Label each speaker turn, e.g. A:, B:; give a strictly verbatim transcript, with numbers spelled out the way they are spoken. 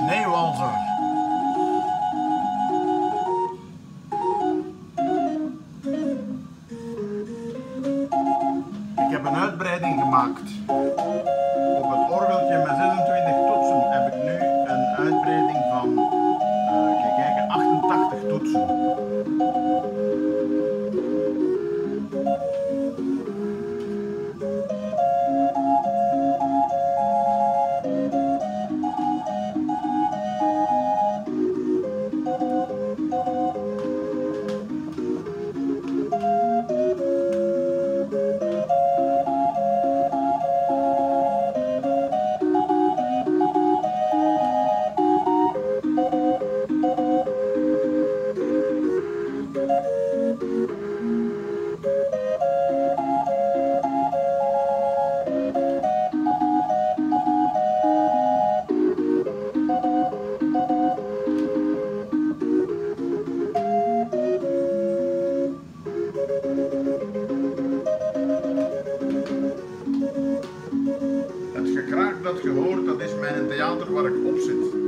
A: Sneeuwwalser. Ik heb een uitbreiding gemaakt. Op het orgeltje met zesentwintig toetsen heb ik nu een uitbreiding van, uh, kijk, kijken, achtentachtig toetsen. Het gekraak dat je hoort, dat is mijn theater waar ik op zit.